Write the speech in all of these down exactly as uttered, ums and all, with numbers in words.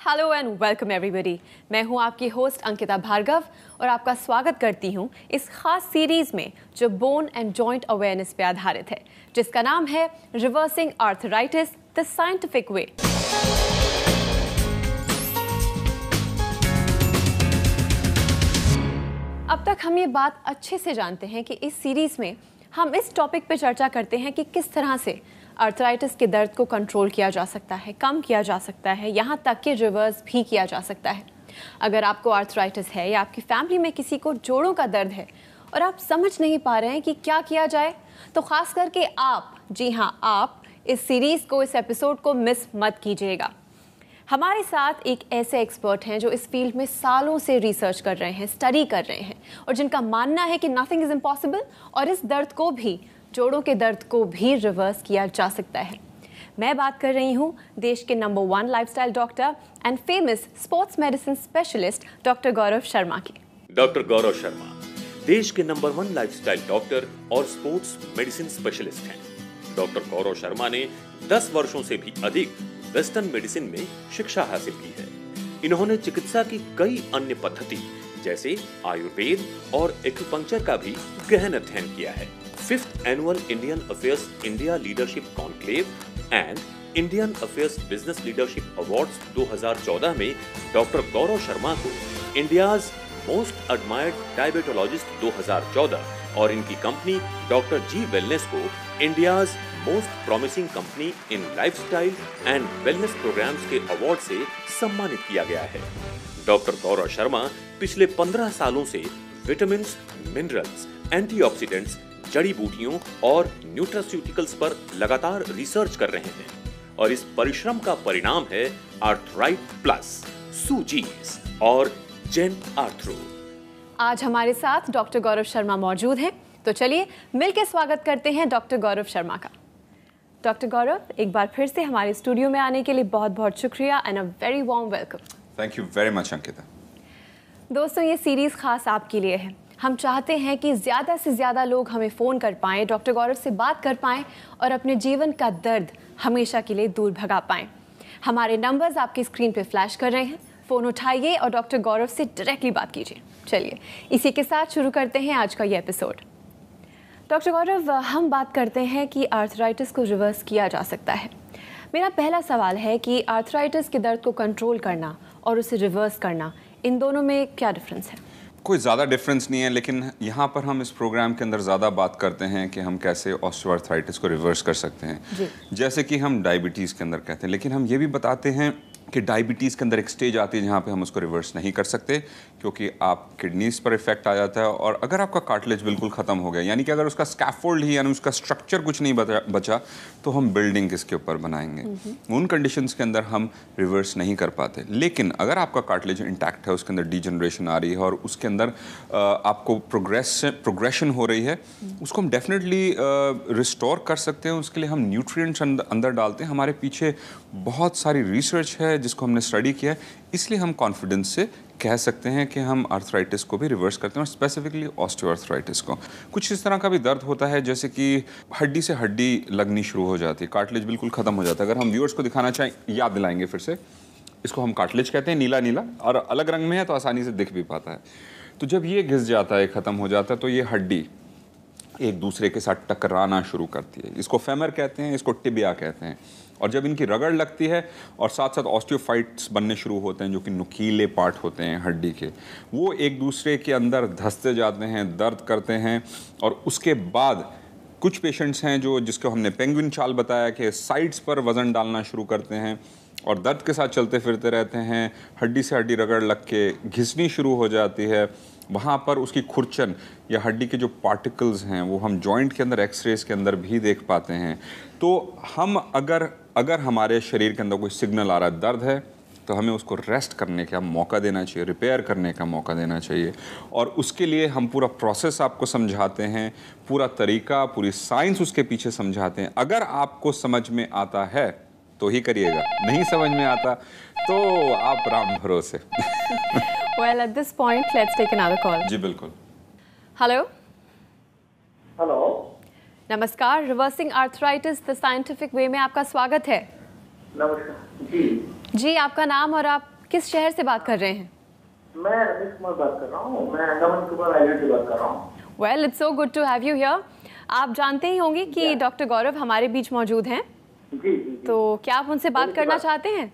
Hello and welcome everybody. मैं हूं आपकी होस्ट अंकिता भार्गव और आपका स्वागत करती हूं इस खास सीरीज में जो बोन एंड जॉइंट अवेयरनेस पे आधारित है, जिसका नाम है reversing arthritis the scientific way. अब तक हम ये बात अच्छे से जानते हैं कि इस सीरीज में हम इस टॉपिक पे चर्चा करते हैं कि किस तरह से आर्थराइटिस के दर्द को कंट्रोल किया जा सकता है, कम किया जा सकता है, यहाँ तक कि रिवर्स भी किया जा सकता है। अगर आपको आर्थराइटिस है या आपकी फैमिली में किसी को जोड़ों का दर्द है और आप समझ नहीं पा रहे हैं कि क्या किया जाए, तो खास करके आप, जी हाँ आप, इस सीरीज़ को, इस एपिसोड को मिस मत कीजिएगा। हमारे साथ एक ऐसे एक्सपर्ट हैं जो इस फील्ड में सालों से रिसर्च कर रहे हैं, स्टडी कर रहे हैं और जिनका मानना है कि नथिंग इज़ इम्पॉसिबल और इस दर्द को भी, जोड़ों के दर्द को भी रिवर्स किया जा सकता है। मैं बात कर रही हूँ देश के number one lifestyle doctor and famous sports medicine specialist doctor Gaurav Sharma की। डॉक्टर गौरव शर्मा देश के नंबर वन लाइफस्टाइल डॉक्टर और स्पोर्ट्स मेडिसिन स्पेशलिस्ट हैं। डॉक्टर गौरव शर्मा ने दस वर्षों से भी अधिक वेस्टर्न मेडिसिन में शिक्षा हासिल की है। इन्होंने चिकित्सा की कई अन्य पद्धति जैसे आयुर्वेद और एक्यूपंक्चर का भी गहन अध्ययन किया है। Fifth annual Indian affairs India leadership conclave and Indian affairs business leadership awards दो हज़ार चौदह में डॉक्टर गौरव शर्मा को इंडियाज मोस्ट एडमायर्ड डायबिटोलॉजिस्ट दो हज़ार चौदह और इनकी कंपनी डॉक्टर जी वेलनेस को India's most promising company in lifestyle and wellness programs के अवार्ड से सम्मानित किया गया है। डॉक्टर गौरव शर्मा पिछले पंद्रह सालों से विटामिन, मिनरल्स, एंटीऑक्सीडेंट्स, जड़ी बूटियों और न्यूट्रास्यूटिकल्स पर लगातार रिसर्च कर रहे हैं और इस परिश्रम का परिणाम है आर्थराइट प्लस, सूजीज और जेन आर्थरो। आज हमारे साथ डॉक्टर गौरव शर्मा मौजूद हैं, तो चलिए मिलकर स्वागत करते हैं डॉक्टर गौरव शर्मा का। डॉक्टर गौरव, एक बार फिर से हमारे स्टूडियो में आने के लिए बहुत बहुत शुक्रिया and a very warm welcome. Thank you very much Ankita. दोस्तों, ये सीरीज खास आपके लिए है। हम चाहते हैं कि ज़्यादा से ज़्यादा लोग हमें फ़ोन कर पाएँ, डॉक्टर गौरव से बात कर पाएँ और अपने जीवन का दर्द हमेशा के लिए दूर भगा पाएँ। हमारे नंबर्स आपकी स्क्रीन पे फ्लैश कर रहे हैं, फ़ोन उठाइए और डॉक्टर गौरव से डायरेक्टली बात कीजिए। चलिए इसी के साथ शुरू करते हैं आज का ये एपिसोड। डॉक्टर गौरव, हम बात करते हैं कि आर्थराइटिस को रिवर्स किया जा सकता है। मेरा पहला सवाल है कि आर्थराइटिस के दर्द को कंट्रोल करना और उसे रिवर्स करना, इन दोनों में क्या डिफरेंस है? कोई ज़्यादा डिफरेंस नहीं है, लेकिन यहाँ पर हम इस प्रोग्राम के अंदर ज़्यादा बात करते हैं कि हम कैसे ऑस्टियोआर्थराइटिस को रिवर्स कर सकते हैं जी। जैसे कि हम डायबिटीज़ के अंदर कहते हैं, लेकिन हम ये भी बताते हैं कि डायबिटीज़ के अंदर एक स्टेज आती है जहाँ पे हम उसको रिवर्स नहीं कर सकते, क्योंकि आप किडनीज पर इफेक्ट आ जाता है और अगर आपका कार्टिलेज बिल्कुल ख़त्म हो गया, यानी कि अगर उसका स्कैफोल्ड ही यानी उसका स्ट्रक्चर कुछ नहीं बचा, बचा तो हम बिल्डिंग किसके ऊपर बनाएंगे। उन कंडीशंस के अंदर हम रिवर्स नहीं कर पाते। लेकिन अगर आपका कार्टिलेज इंटैक्ट है, उसके अंदर डीजनरेशन आ रही है और उसके अंदर आपको प्रोग्रेस प्रोग्रेशन हो रही है, उसको हम डेफिनेटली रिस्टोर कर सकते हैं। उसके लिए हम न्यूट्रिएंट्स अंदर डालते हैं। हमारे पीछे बहुत सारी रिसर्च है जिसको हमने स्टडी किया है, इसलिए हम कॉन्फिडेंस से कह सकते हैं कि हम आर्थराइटिस को भी रिवर्स करते हैं और स्पेसिफिकली ऑस्टियोआर्थराइटिस को। कुछ इस तरह का भी दर्द होता है जैसे कि हड्डी से हड्डी लगनी शुरू हो जाती है, कार्टिलेज बिल्कुल ख़त्म हो जाता है। अगर हम व्यूअर्स को दिखाना चाहें, याद दिलाएंगे फिर से, इसको हम कार्टिलेज कहते हैं, नीला नीला, और अलग रंग में है तो आसानी से दिख भी पाता है। तो जब ये घिस जाता है, ख़त्म हो जाता है, तो ये हड्डी एक दूसरे के साथ टकराना शुरू करती है। इसको फेमर कहते हैं, इसको टिबिया कहते हैं। और जब इनकी रगड़ लगती है और साथ साथ ऑस्टियोफाइट्स बनने शुरू होते हैं जो कि नुकीले पार्ट होते हैं हड्डी के, वो एक दूसरे के अंदर धंसते जाते हैं, दर्द करते हैं। और उसके बाद कुछ पेशेंट्स हैं जो, जिसको हमने पेंगुइन चाल बताया, कि साइड्स पर वज़न डालना शुरू करते हैं और दर्द के साथ चलते फिरते रहते हैं। हड्डी से हड्डी रगड़ लग के घिसनी शुरू हो जाती है। वहाँ पर उसकी खुरचन या हड्डी के जो पार्टिकल्स हैं वो हम जॉइंट के अंदर, एक्सरेज के अंदर भी देख पाते हैं। तो हम अगर अगर हमारे शरीर के अंदर कोई सिग्नल आ रहा है, दर्द है, तो हमें उसको रेस्ट करने का मौका देना चाहिए, रिपेयर करने का मौका देना चाहिए। और उसके लिए हम पूरा प्रोसेस आपको समझाते हैं, पूरा तरीका, पूरी साइंस उसके पीछे समझाते हैं। अगर आपको समझ में आता है तो ही करिएगा, नहीं समझ में आता तो आप राम भरोसे। Well, at this point, let's take another call. जी बिल्कुल। हेलो। हेलो। नमस्कार, reversing arthritis the scientific way में आपका स्वागत है। नमस्कार जी। जी, आपका नाम और आप किस शहर से बात कर रहे हैं? मैं रमेश कुमार बात कर रहा हूँ। मैं अंडमान निकोबार आइलैंड से बात कर रहा हूँ। Well, it's so good to have you here. आप जानते ही होंगे कि डॉक्टर गौरव हमारे बीच मौजूद हैं। जी जी, जी। तो क्या आप उनसे बात करना चाहते हैं?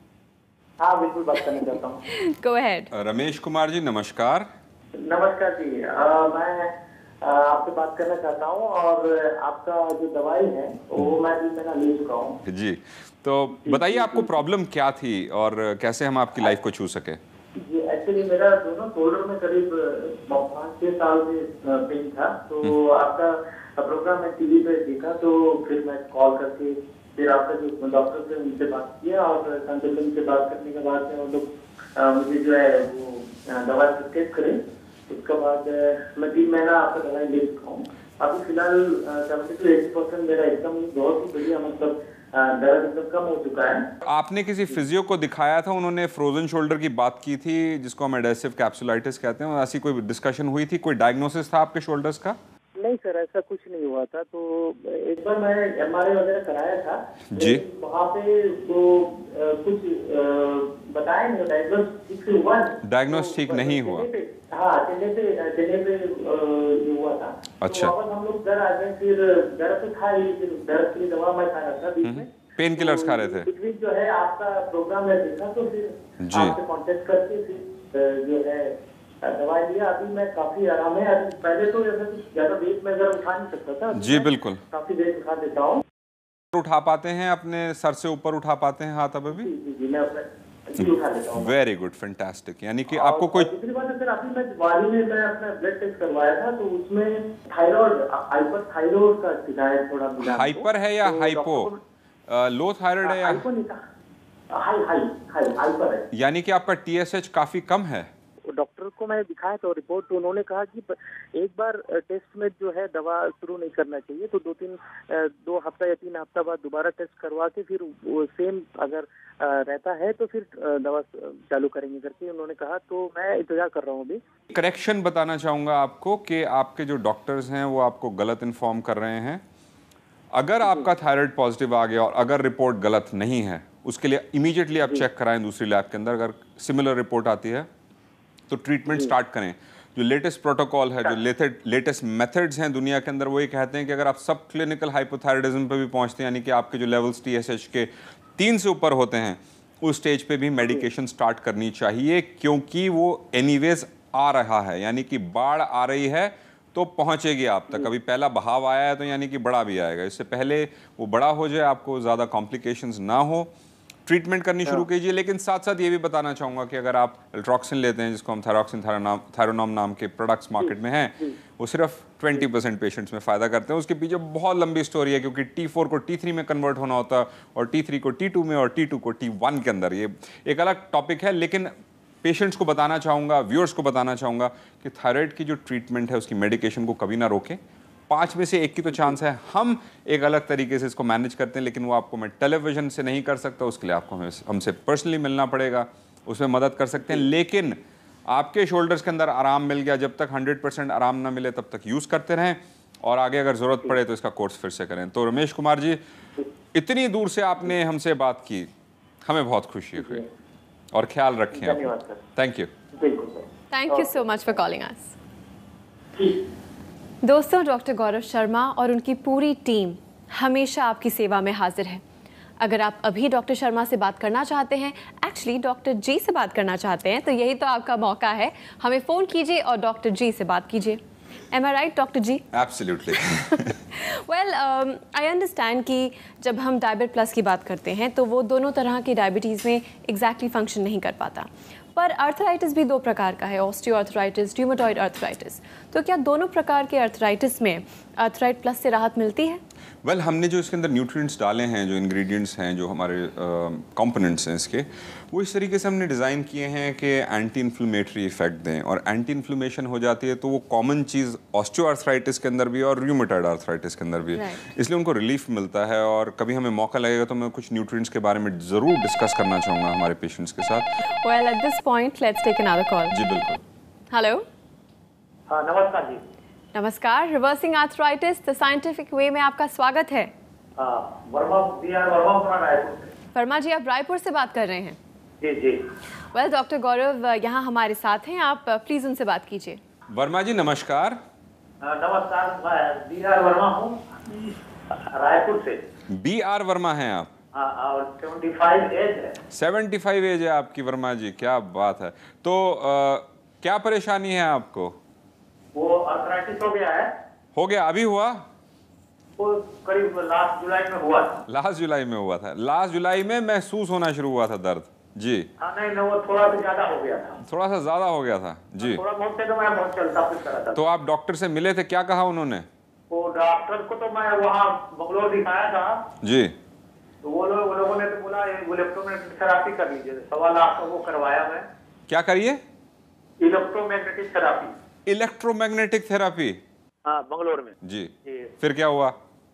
हाँ, बिल्कुल बात करना चाहता हूँ। Go ahead. रमेश कुमार जी नमस्कार। नमस्कार जी। आ, मैं आ, आपसे बात करना चाहता हूँ और आपका जो दवाई है वो मैं भी मैंने ले चुका हूँ जी, तो बताइए आपको प्रॉब्लम क्या थी और कैसे हम आपकी लाइफ को छू सके? जी, एक्चुअली मेरा दोनों शोल्डर में करीब पाँच छह साल से पेन था। तो आपका प्रोग्राम मैं टीवी पे देखा, तो फिर मैं कॉल करके फिर आपका जो डॉक्टर से उनसे बात किया और कंसल्टेंट से बात करने के बाद में वो लोग मुझे जो है वो दवा प्रिस्क्राइब करे। उसके बाद मैं तीन महीना आपका दवाई ले चुका हूँ। अभी फिलहाल सेवेंटी टू एटी परसेंट मेरा एकदम बहुत ही बढ़िया, मतलब दर्द एकदम कम हो चुका है। आपने किसी फिजियो को दिखाया था, उन्होंने फ्रोजन शोल्डर की बात की थी जिसको हम एडेसिव कैप्सुलाइटिस कहते हैं, ऐसी कोई डिस्कशन हुई थी? कोई डायग्नोसिस था आपके शोल्डर्स का? नहीं सर, ऐसा कुछ नहीं हुआ था। तो एक बार मैंने एमआरआई वगैरह कराया था जी, वहाँ पे तो आ, कुछ आ, बताया नहीं, डायग्नोस ठीक से हुआ नहीं। डायग्नोस ठीक तो, नहीं हुआ? हाँ, चेन्नई पे चेन्नई पे ये हुआ था। अच्छा। तो वापस हम लोग घर आ गए। फिर दर्द तो था ही, फिर दर्द की दवा मैं खा रहा था बीच में, पेन किलर्स खा रहे थे? बीच बीच जो है आपका प्रोग्राम में देखा, तो फिर जी, आपसे कांटेक्ट करके फिर जो है दवाई लिया। अभी मैं काफी आराम है। अभी पहले तो ऐसा कुछ ज्यादा वेट मैं अगर उठा नहीं सकता था। जी बिल्कुल। काफी वेट उठा देता हूँ। उठा पाते हैं अपने सर से ऊपर उठा पाते हैं हाथ अब भी? जी जी, मैं अपने उठा लेता हूँ। Very good, fantastic. यानी कि आपको कोई दूसरी बात है सर, अभी मैं वाली में मैं अपना ब्लड टेस्ट करवाया था, तो उसमें थायराइड, हाइपर थायराइड का शिकायत थोड़ा मिला। हाइपर है या हाइपो? लो थायराइड है या हाइपर नहीं था, हाई हाई हाई हाइपर है। यानी कि आपका टीएसएच काफी कम है? डॉक्टर को मैं दिखाया था रिपोर्ट, तो उन्होंने कहा कि एक बार टेस्ट में जो है दवा शुरू नहीं करना चाहिए, तो दो तीन दो हफ्ता या तीन हफ्ता बाद दोबारा टेस्ट करवा के फिर वो सेम अगर रहता है तो फिर दवा चालू करेंगे करके उन्होंने कहा। तो मैं इंतजार कर रहा हूँ अभी। करेक्शन बताना चाहूँगा आपको कि आपके जो डॉक्टर्स हैं वो आपको गलत इन्फॉर्म कर रहे हैं। अगर आपका थायराइड पॉजिटिव आ गया और अगर रिपोर्ट गलत नहीं है, उसके लिए इमीडिएटली आप चेक कराएं दूसरी लैब के अंदर। अगर सिमिलर रिपोर्ट आती है तो ट्रीटमेंट स्टार्ट करें। जो लेटेस्ट प्रोटोकॉल है, जो लेटेस्ट मेथड्स हैं दुनिया के अंदर, वो ये कहते हैं कि अगर आप सब क्लिनिकल हाइपोथायराइडिज्म पे भी पहुंचते हैं, यानी कि आपके जो लेवल्स टीएसएच के तीन से ऊपर होते हैं, उस स्टेज पे भी मेडिकेशन स्टार्ट करनी चाहिए, क्योंकि वो एनीवेज आ रहा है। यानी कि बाढ़ आ रही है तो पहुंचेगी आप तक। अभी पहला बहाव आया है तो यानी कि बड़ा भी आएगा। इससे पहले वो बड़ा हो जाए, आपको ज़्यादा कॉम्प्लिकेशंस ना हो, ट्रीटमेंट करनी शुरू कीजिए। लेकिन साथ साथ ये भी बताना चाहूँगा कि अगर आप एल्ट्रॉक्सिन लेते हैं, जिसको हम थायरॉक्सिन थायरोनॉम नाम के प्रोडक्ट्स मार्केट में हैं, वो सिर्फ ट्वेंटी परसेंट पेशेंट्स में फ़ायदा करते हैं। उसके पीछे बहुत लंबी स्टोरी है, क्योंकि टी फोर को टी थ्री में कन्वर्ट होना होता है और टी थ्री को टी टू में और टी टू को टी वन के अंदर। ये एक अलग टॉपिक है, लेकिन पेशेंट्स को बताना चाहूँगा, व्यूअर्स को बताना चाहूँगा कि थायराइड की जो ट्रीटमेंट है उसकी मेडिकेशन को कभी ना रोकें। पाँच में से एक की तो चांस है। हम एक अलग तरीके से इसको मैनेज करते हैं, लेकिन वो आपको मैं टेलीविजन से नहीं कर सकता। उसके लिए आपको हमसे पर्सनली मिलना पड़ेगा, उसमें मदद कर सकते हैं। लेकिन आपके शोल्डर्स के अंदर आराम मिल गया, जब तक हंड्रेड परसेंट आराम ना मिले तब तक यूज़ करते रहें, और आगे अगर ज़रूरत पड़े तो इसका कोर्स फिर से करें। तो रमेश कुमार जी, इतनी दूर से आपने हमसे बात की, हमें बहुत खुशी हुई, और ख्याल रखें आप। Thank you. Thank you so much for calling us. दोस्तों, डॉक्टर गौरव शर्मा और उनकी पूरी टीम हमेशा आपकी सेवा में हाजिर है। अगर आप अभी डॉक्टर शर्मा से बात करना चाहते हैं, एक्चुअली डॉक्टर जी से बात करना चाहते हैं, तो यही तो आपका मौका है। हमें फ़ोन कीजिए और डॉक्टर जी से बात कीजिए। Am I right doctor ji? Absolutely. Well, I understand कि जब हम डायबिट प्लस की बात करते हैं तो वो दोनों तरह की डायबिटीज़ में एग्जैक्टली फंक्शन नहीं कर पाता। पर अर्थराइटिस भी दो प्रकार का है, ऑस्टियोआर्थराइटिस, र्यूमेटॉइड अर्थराइटिस। तो क्या दोनों प्रकार के अर्थराइटिस में अर्थराइट प्लस से राहत मिलती है? वेल well, हमने जो इसके अंदर न्यूट्रिएंट्स डाले हैं, जो इंग्रेडिएंट्स हैं, जो हमारे कंपोनेंट्स uh, हैं इसके, वो इस तरीके से हमने डिज़ाइन किए हैं कि एंटी इन्फ्लेमेटरी इफेक्ट दें। और एंटी इन्फ्लेमेशन हो जाती है तो वो कॉमन चीज़ ऑस्टियोआर्थराइटिस के अंदर भी और र्यूमेटॉइड अर्थराइटिस के अंदर भी है, right. इसलिए उनको रिलीफ मिलता है। और कभी हमें मौका लगेगा तो मैं कुछ न्यूट्रिएंट्स के बारे में ज़रूर डिस्कस करना चाहूँगा हमारे पेशेंट्स के साथ। Well, at this point let's take another call. जी बिल्कुल। हेलो। हाँ, नमस्कार जी। नमस्कार। Reversing arthritis the scientific way में आपका स्वागत है। हाँ, Verma, V R Verma from Raipur से। वर्मा जी, आप रायपुर से बात कर रहे हैं? जी जी। वेल डॉक्टर गौरव यहाँ हमारे साथ हैं, आप प्लीज उनसे बात कीजिए। वर्मा जी नमस्कार। नमस्कार, मैं बी आर वर्मा हूँ, रायपुर से। बी आर वर्मा हैं आप? हाँ, और पचहत्तर एज है। पचहत्तर एज है आपकी वर्मा जी, क्या बात है। तो आ, क्या परेशानी है आपको? वो आर्थराइटिस हो गया है। हो गया? अभी हुआ? वो करीब लास्ट जुलाई में हुआ था। लास्ट जुलाई में हुआ था। लास्ट जुलाई में महसूस होना शुरू हुआ था दर्द? जी। हाँ, नहीं नहीं, वो थोड़ा सा ज्यादा हो गया था। थोड़ा सा ज्यादा हो गया था जी। थोड़ा बहुत से तो मैं बहुत चलता फिरता रहा था। तो आप डॉक्टर से मिले थे, क्या कहा उन्होंने? वो डॉक्टर को तो मैं वहाँ बंगलोर दिखाया था जी। तो वो लोग वो लोगों ने तो बोला इलेक्ट्रोमैग्नेटिक थेरापी कर लीजिए। सवा लाख का वो करवाया मैं। क्या करिए? Electromagnetic therapy. Electromagnetic therapy? हाँ, बंगलोर में। जी, जी। फिर क्या हुआ?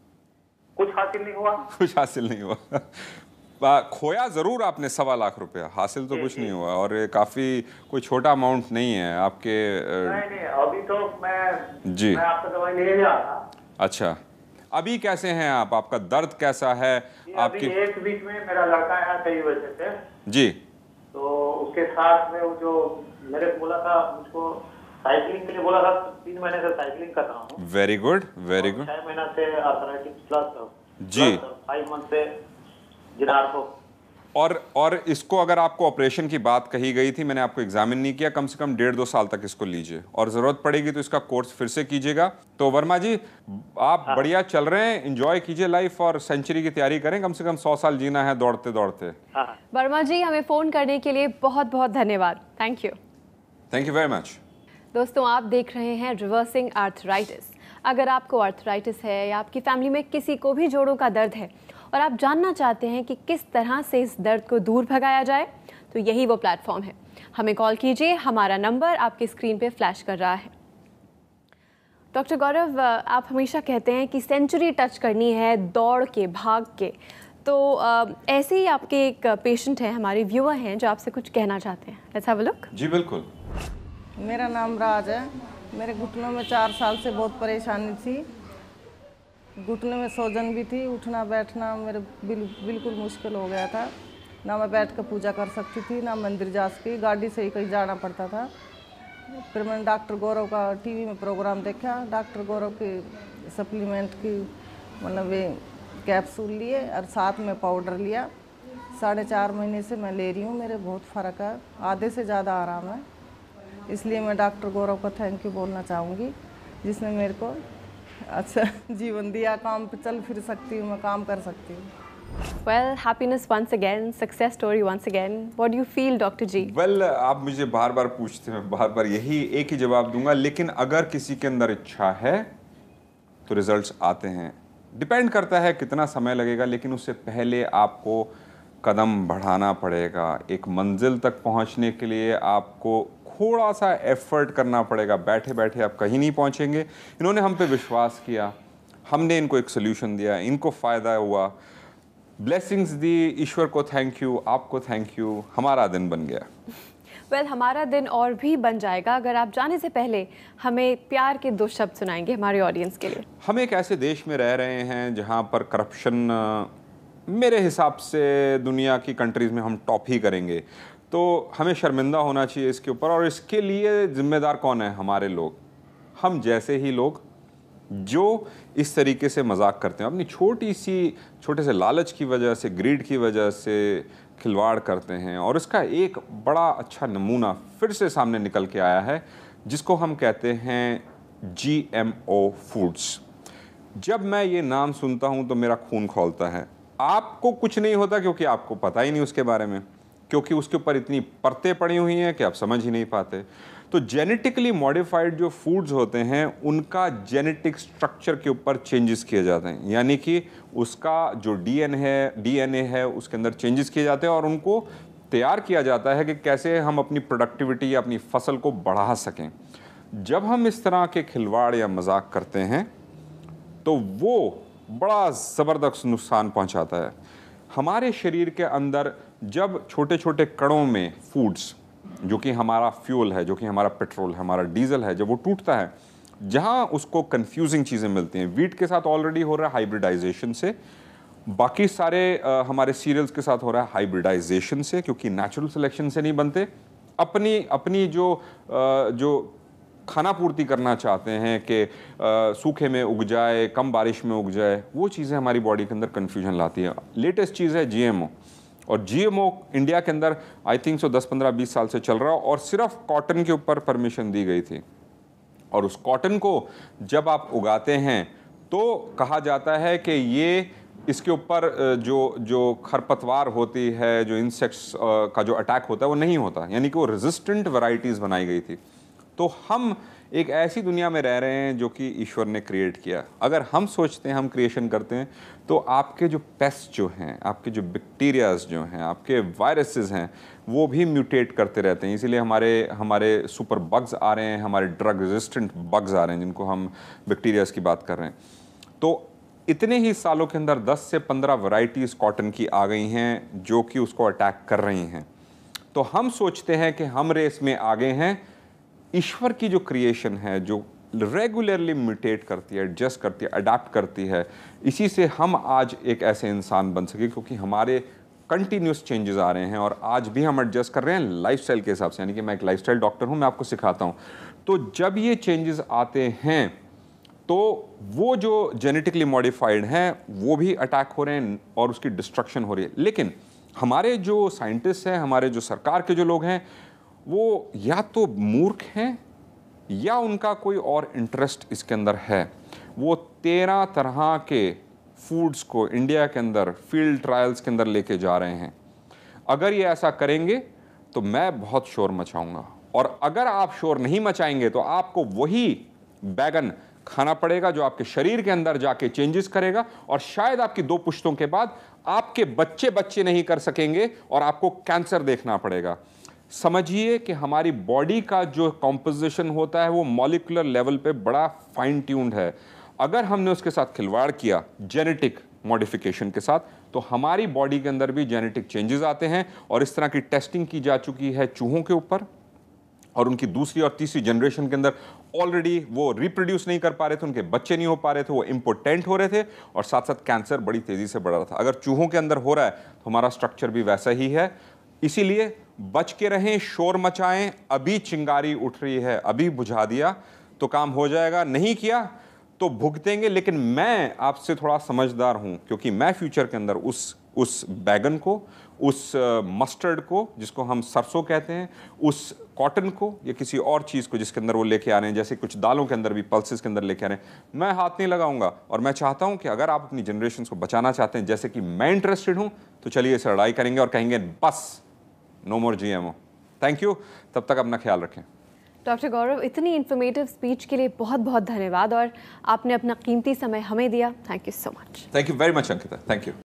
कुछ हासिल नहीं हुआ। कुछ हासिल नहीं हुआ। खोया जरूर आपने सवा लाख रुपया, हासिल तो कुछ नहीं हुआ। और ये काफी कोई छोटा अमाउंट नहीं है आपके। नहीं नहीं, अभी तो मैं जी मैं आपका दवाई ले लिया था। अच्छा, अभी कैसे हैं आप? आपका दर्द कैसा है? आपकी एक वीक में मेरा लड़का आया था यूएसए से। जी। तो उसके साथ में वो जो मेरे को बोला था, मुझको साइकिलिंग के लिए बोला था। तीन महीने से साइकिलिंग कर रहा हूँ। Very good, very good. छह महीना से आर्थराइटिस प्लस जी, फाइव मंथ से जिनार्थो। और और इसको अगर आपको ऑपरेशन की बात कही गई थी, मैंने आपको एग्जामिन नहीं किया, कम से कम डेढ़ दो साल तक इसको लीजिए और जरूरत पड़ेगी तो इसका कोर्स फिर से कीजिएगा। तो वर्मा जी आप हाँ। बढ़िया चल रहे हैं, एंजॉय कीजिए लाइफ और सेंचुरी की तैयारी करें। कम से कम सौ साल जीना है दौड़ते दौड़ते। हाँ। वर्मा जी हमें फोन करने के लिए बहुत बहुत धन्यवाद। Thank you. Thank you very much. दोस्तों आप देख रहे हैं रिवर्सिंग आर्थराइटिस। अगर आपको आर्थराइटिस है या आपकी फैमिली में किसी को भी जोड़ों का दर्द है और आप जानना चाहते हैं कि किस तरह से इस दर्द को दूर भगाया जाए, तो यही वो प्लेटफॉर्म है। हमें कॉल कीजिए, हमारा नंबर आपकी स्क्रीन पे फ्लैश कर रहा है। डॉक्टर गौरव, आप हमेशा कहते हैं कि सेंचुरी टच करनी है दौड़ के, भाग के। तो ऐसे ही आपके एक पेशेंट हैं, हमारे व्यूअर हैं, जो आपसे कुछ कहना चाहते हैं। Let's have a look. जी बिल्कुल। मेरा नाम राज है। मेरे घुटनों में चार साल से बहुत परेशानी थी। घुटने में सूजन भी थी, उठना बैठना मेरे बिल, बिल्कुल मुश्किल हो गया था। ना मैं बैठ कर पूजा कर सकती थी, ना मंदिर जा सकी, गाड़ी से ही कहीं जाना पड़ता था। फिर मैंने डॉक्टर गौरव का टीवी में प्रोग्राम देखा। डॉक्टर गौरव की सप्लीमेंट की मतलब ये कैप्सूल लिए और साथ में पाउडर लिया। साढ़े चार महीने से मैं ले रही हूँ, मेरे बहुत फ़र्क है, आधे से ज़्यादा आराम है। इसलिए मैं डॉक्टर गौरव का थैंक यू बोलना चाहूँगी, जिसने मेरे को अच्छा जीवन दिया, काम पे चल फिर सकती हूँ, मैं काम कर सकती हूँ। Well, happiness once again, success story once again. What do you feel, doctor ji? Well, आप मुझे बार बार पूछते हैं, बार बार यही एक ही जवाब दूंगा, लेकिन अगर किसी के अंदर इच्छा है तो रिजल्ट्स आते हैं। डिपेंड करता है कितना समय लगेगा, लेकिन उससे पहले आपको कदम बढ़ाना पड़ेगा। एक मंजिल तक पहुंचने के लिए आपको थोड़ा सा एफर्ट करना पड़ेगा। बैठे बैठे आप कहीं नहीं पहुंचेंगे। इन्होंने हम पे विश्वास किया, हमने इनको एक सोल्यूशन दिया, इनको फ़ायदा हुआ, ब्लेसिंग्स दी, ईश्वर को थैंक यू, आपको थैंक यू, हमारा दिन बन गया। वेल well, हमारा दिन और भी बन जाएगा अगर आप जाने से पहले हमें प्यार के दो शब्द सुनाएंगे हमारे ऑडियंस के लिए। हम एक ऐसे देश में रह रहे हैं जहाँ पर करप्शन मेरे हिसाब से दुनिया की कंट्रीज़ में हम टॉप ही करेंगे। तो हमें शर्मिंदा होना चाहिए इसके ऊपर, और इसके लिए जिम्मेदार कौन है? हमारे लोग, हम जैसे ही लोग जो इस तरीके से मजाक करते हैं, अपनी छोटी सी छोटे से लालच की वजह से, ग्रीड की वजह से खिलवाड़ करते हैं। और इसका एक बड़ा अच्छा नमूना फिर से सामने निकल के आया है, जिसको हम कहते हैं जी एम ओ फूड्स। जब मैं ये नाम सुनता हूँ तो मेरा खून खौलता है। आपको कुछ नहीं होता क्योंकि आपको पता ही नहीं उसके बारे में, क्योंकि उसके ऊपर इतनी परतें पड़ी हुई हैं कि आप समझ ही नहीं पाते। तो जेनेटिकली मॉडिफाइड जो फूड्स होते हैं, उनका जेनेटिक स्ट्रक्चर के ऊपर चेंजेस किए जाते हैं, यानी कि उसका जो डीएनए है डीएनए है उसके अंदर चेंजेस किए जाते हैं और उनको तैयार किया जाता है कि कैसे हम अपनी प्रोडक्टिविटी या अपनी फसल को बढ़ा सकें। जब हम इस तरह के खिलवाड़ या मजाक करते हैं तो वो बड़ा ज़बरदस्त नुकसान पहुंचाता है हमारे शरीर के अंदर। जब छोटे छोटे कणों में फूड्स, जो कि हमारा फ्यूल है, जो कि हमारा पेट्रोल है, हमारा डीजल है, जब वो टूटता है, जहां उसको कंफ्यूजिंग चीज़ें मिलती हैं, वीट के साथ ऑलरेडी हो रहा है हाइब्रिडाइजेशन से, बाकी सारे आ, हमारे सीरियल्स के साथ हो रहा है हाइब्रिडाइजेशन से, क्योंकि नेचुरल सिलेक्शन से नहीं बनते। अपनी अपनी जो आ, जो खाना पूर्ति करना चाहते हैं कि सूखे में उग जाए, कम बारिश में उग जाए, वो चीज़ें हमारी बॉडी के अंदर कन्फ्यूजन लाती है। लेटेस्ट चीज़ है जीएमओ, और जीएमओ इंडिया के अंदर आई थिंक सो दस पंद्रह बीस साल से चल रहा, और सिर्फ कॉटन के ऊपर परमिशन दी गई थी। और उस कॉटन को जब आप उगाते हैं तो कहा जाता है कि ये इसके ऊपर जो जो खरपतवार होती है, जो इंसेक्ट्स का जो अटैक होता है वो नहीं होता, यानी कि वो रेजिस्टेंट वैरायटीज़ बनाई गई थी। तो हम एक ऐसी दुनिया में रह रहे हैं जो कि ईश्वर ने क्रिएट किया। अगर हम सोचते हैं, हम क्रिएशन करते हैं, तो आपके जो पेस्ट जो हैं, आपके जो बैक्टीरियाज जो हैं, आपके वायरसेस हैं, वो भी म्यूटेट करते रहते हैं। इसीलिए हमारे हमारे सुपर बग्स आ रहे हैं, हमारे ड्रग रेजिस्टेंट बग्स आ रहे हैं, जिनको हम बैक्टीरियाज की बात कर रहे हैं। तो इतने ही सालों के अंदर दस से पंद्रह वैरायटीज़ कॉटन की आ गई हैं जो कि उसको अटैक कर रही हैं। तो हम सोचते हैं कि हम रेस में आगे हैं। ईश्वर की जो क्रिएशन है, जो रेगुलरली म्यूटेट करती है, एडजस्ट करती है, अडाप्ट करती है, इसी से हम आज एक ऐसे इंसान बन सके, क्योंकि हमारे कंटिन्यूस चेंजेस आ रहे हैं और आज भी हम एडजस्ट कर रहे हैं लाइफस्टाइल के हिसाब से। यानी कि मैं एक लाइफस्टाइल डॉक्टर हूं, मैं आपको सिखाता हूं। तो जब ये चेंजेस आते हैं तो वो जो जेनेटिकली मॉडिफाइड हैं वो भी अटैक हो रहे हैं और उसकी डिस्ट्रक्शन हो रही है। लेकिन हमारे जो साइंटिस्ट हैं, हमारे जो सरकार के जो लोग हैं, वो या तो मूर्ख हैं या उनका कोई और इंटरेस्ट इसके अंदर है। वो तेरह तरह के फूड्स को इंडिया के अंदर फील्ड ट्रायल्स के अंदर लेके जा रहे हैं। अगर ये ऐसा करेंगे तो मैं बहुत शोर मचाऊंगा, और अगर आप शोर नहीं मचाएंगे तो आपको वही बैगन खाना पड़ेगा जो आपके शरीर के अंदर जाके चेंजेस करेगा, और शायद आपकी दो पुश्तों के बाद आपके बच्चे बच्चे नहीं कर सकेंगे और आपको कैंसर देखना पड़ेगा। समझिए कि हमारी बॉडी का जो कॉम्पोजिशन होता है वो मॉलिक्यूलर लेवल पे बड़ा फाइन ट्यून्ड है। अगर हमने उसके साथ खिलवाड़ किया जेनेटिक मॉडिफिकेशन के साथ, तो हमारी बॉडी के अंदर भी जेनेटिक चेंजेस आते हैं। और इस तरह की टेस्टिंग की जा चुकी है चूहों के ऊपर, और उनकी दूसरी और तीसरी जनरेशन के अंदर ऑलरेडी वो रिप्रोड्यूस नहीं कर पा रहे थे, उनके बच्चे नहीं हो पा रहे थे, वो इम्पोर्टेंट हो रहे थे, और साथ साथ कैंसर बड़ी तेज़ी से बढ़ रहा था। अगर चूहों के अंदर हो रहा है तो हमारा स्ट्रक्चर भी वैसा ही है। इसीलिए बच के रहें, शोर मचाएं। अभी चिंगारी उठ रही है, अभी बुझा दिया तो काम हो जाएगा, नहीं किया तो भुगतेंगे। लेकिन मैं आपसे थोड़ा समझदार हूं, क्योंकि मैं फ्यूचर के अंदर उस उस बैगन को, उस मस्टर्ड को जिसको हम सरसों कहते हैं, उस कॉटन को या किसी और चीज़ को जिसके अंदर वो लेके आ रहे हैं, जैसे कुछ दालों के अंदर भी पल्सेस के अंदर लेके आ रहे हैं, मैं हाथ नहीं लगाऊंगा। और मैं चाहता हूं कि अगर आप अपनी जनरेशन को बचाना चाहते हैं, जैसे कि मैं इंटरेस्टेड हूं, तो चलिए इसे लड़ाई करेंगे और कहेंगे बस no more GMO. Thank you. तब तक अपना ख्याल रखें। डॉक्टर गौरव, इतनी इन्फॉर्मेटिव स्पीच के लिए बहुत बहुत धन्यवाद, और आपने अपना कीमती समय हमें दिया। Thank you so much. Thank you very much Ankita. Thank you.